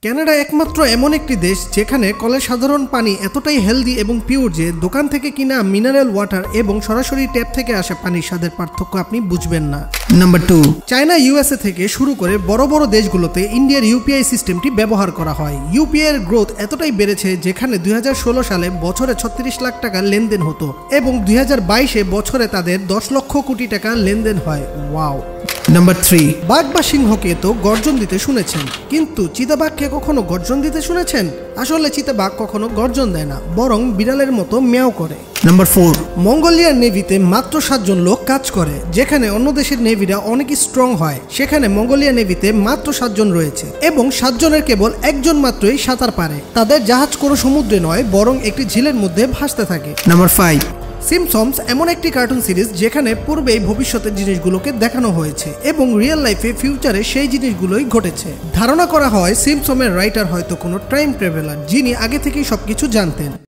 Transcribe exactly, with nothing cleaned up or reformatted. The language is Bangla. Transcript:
কানাডা একমাত্র এমন একটি দেশ যেখানে কলের সাধারণ পানি এতটাই হেলদি এবং পিওর যে দোকান থেকে কিনা মিনারেল ওয়াটার এবং সরাসরি ট্যাপ থেকে আসা পানির স্বাদের পার্থক্য আপনি বুঝবেন না। নাম্বার টু, চায়না ইউএসএ থেকে শুরু করে বড় বড় দেশগুলোতে ইন্ডিয়ার ইউপিআই সিস্টেমটি ব্যবহার করা হয়। ইউপিআই এর গ্রোথ এতটাই বেড়েছে যেখানে দুই হাজার ষোলো সালে বছরে ছত্রিশ লাখ টাকা লেনদেন হতো এবং দুই হাজার বাইশে বছরে তাদের দশ লক্ষ কোটি টাকা লেনদেন হয়। ওয়াও। নাম্বার থ্রি, বাঘ বা সিংহকে তো গর্জন দিতে শুনেছেন, কিন্তু চিতাবাঘকে কখনো গর্জন দিতে শুনেছেন? আসলে চিতাবাঘ কখনো গর্জন দেয় না, বরং বিড়ালের মতো ম্যাও করে। নাম্বার ফোর, মঙ্গোলিয়ার নেভিতে মাত্র সাতজন লোক কাজ করে। যেখানে অন্য দেশের নেভিরা অনেক স্ট্রং হয়, সেখানে মঙ্গোলিয়া নেভিতে মাত্র সাতজন রয়েছে এবং সাতজনের কেবল একজন মাত্রই সাঁতার পারে। তাদের জাহাজ কোনো সমুদ্রে নয়, বরং একটি ঝিলের মধ্যে ভাসতে থাকে। নাম্বার ফাইভ, সিম্পসনস এমন একটি কার্টুন সিরিজ যেখানে পূর্বেই ভবিষ্যতের জিনিসগুলোকে দেখানো হয়েছে এবং রিয়েল লাইফে ফিউচারে সেই জিনিসগুলোই ঘটেছে। ধারণা করা হয় সিম্পসনের রাইটার হয়তো কোনো টাইম ট্রাভেলার যিনি আগে থেকেই সবকিছু জানতেন।